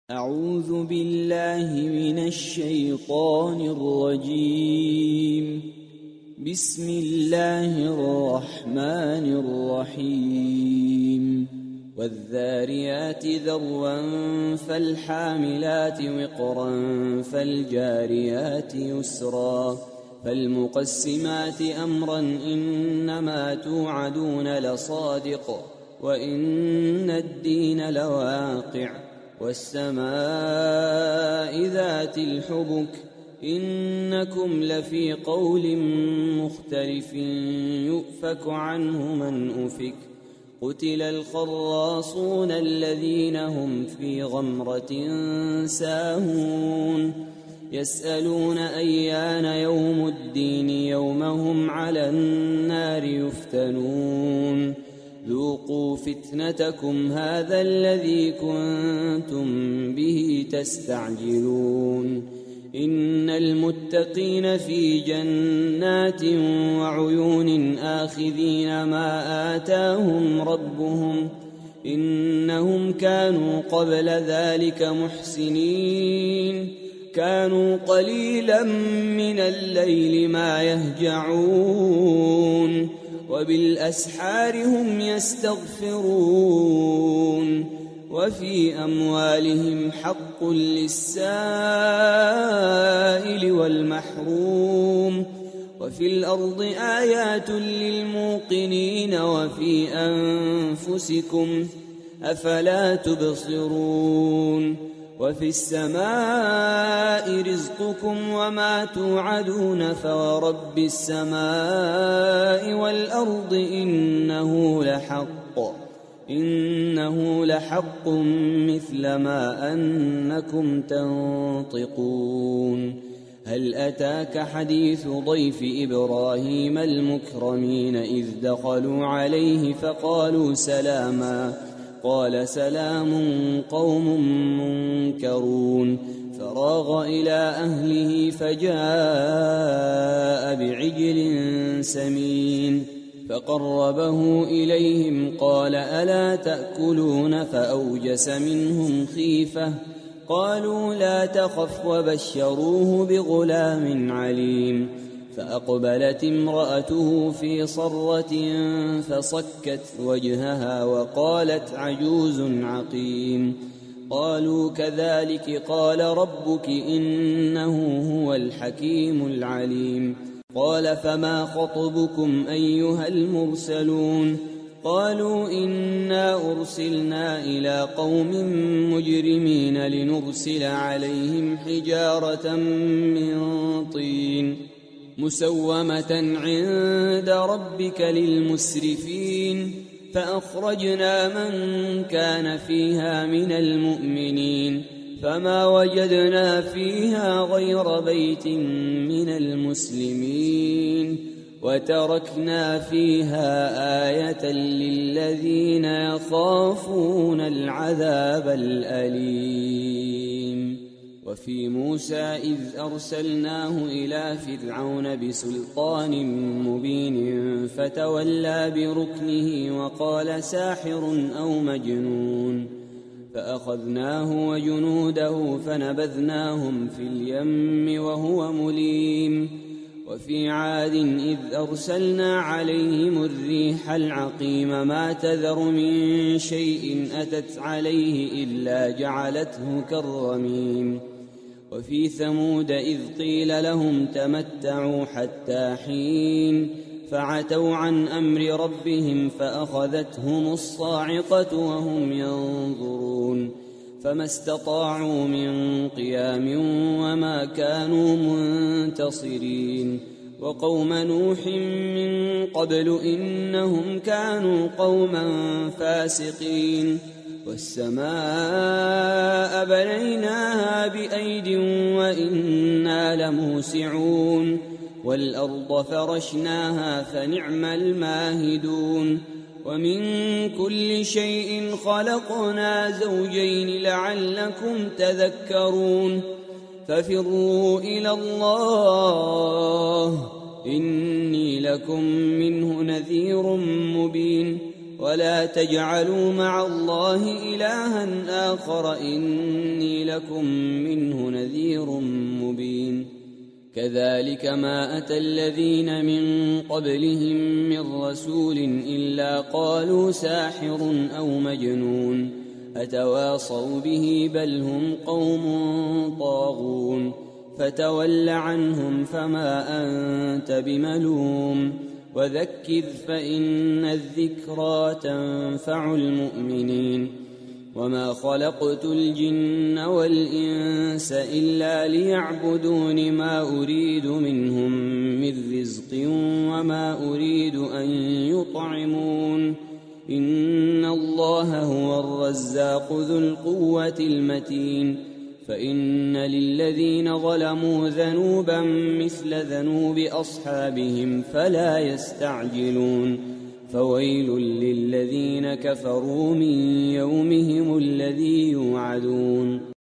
أعوذ بالله من الشيطان الرجيم. بسم الله الرحمن الرحيم. والذاريات ذروا فالحاملات وقرا فالجاريات يسرا فالمقسمات أمرا إنما توعدون لصادق وإن الدين لواقع والسماء ذات الحبك إنكم لفي قول مختلف يؤفك عنه من أفك قتل الخراصون الذين هم في غمرة ساهون يسألون أيان يوم الدين يوم هم على النار يفتنون ذوقوا فتنتكم هذا الذي كنتم به تستعجلون إن المتقين في جنات وعيون آخذين ما آتاهم ربهم إنهم كانوا قبل ذلك محسنين كانوا قليلا من الليل ما يهجعون وبالأسحار هم يستغفرون وفي أموالهم حق للسائل والمحروم وفي الأرض آيات للموقنين وفي أنفسكم أفلا تبصرون وفي السماء رزقكم وما توعدون فورب السماء والأرض إنه لحق مثل ما أنكم تنطقون هل أتاك حديث ضيف إبراهيم المكرمين إذ دخلوا عليه فقالوا سلاما قال سلام قوم منكرون فراغ إلى أهله فجاء بعجل سمين فقربه إليهم قال ألا تأكلون فأوجس منهم خيفة قالوا لا تخف وبشروه بغلام عليم فأقبلت امرأته في صرة فصكت وجهها وقالت عجوز عقيم قالوا كذلك قال ربك إنه هو الحكيم العليم قال فما خطبكم أيها المرسلون قالوا إنا أرسلنا إلى قوم مجرمين لنرسل عليهم حجارة من طين مسومة عند ربك للمسرفين فأخرجنا من كان فيها من المؤمنين فما وجدنا فيها غير بيت من المسلمين وتركنا فيها آية للذين يخافون العذاب الأليم وفي موسى إذ أرسلناه إلى فرعون بسلطان مبين فتولى بركنه وقال ساحر أو مجنون فأخذناه وجنوده فنبذناهم في اليم وهو مليم وفي عاد إذ أرسلنا عليهم الريح العقيم ما تذر من شيء أتت عليه إلا جعلته كالرميم وفي ثمود إذ قيل لهم تمتعوا حتى حين فعتوا عن أمر ربهم فأخذتهم الصاعقة وهم ينظرون فما استطاعوا من قيام وما كانوا منتصرين وقوم نوح من قبل إنهم كانوا قوما فاسقين والسماء بنيناها بأيد وإنا لموسعون والأرض فرشناها فنعم الماهدون ومن كل شيء خلقنا زوجين لعلكم تذكرون ففروا إلى الله إني لكم منه نذير مبين ولا تجعلوا مع الله إلها آخر إني لكم منه نذير مبين كذلك ما أتى الذين من قبلهم من رسول إلا قالوا ساحر أو مجنون أتواصوا به بل هم قوم طاغون فتول عنهم فما أنت بملوم وذكر فإن الذكرى تنفع المؤمنين وما خلقت الجن والإنس إلا ليعبدون ما أريد منهم من رزق وما أريد أن يطعمون إن الله هو الرزاق ذو القوة المتين فإن للذين ظلموا ذنوبا مثل ذنوب أصحابهم فلا يستعجلون فويل للذين كفروا من يومهم الذي يوعدون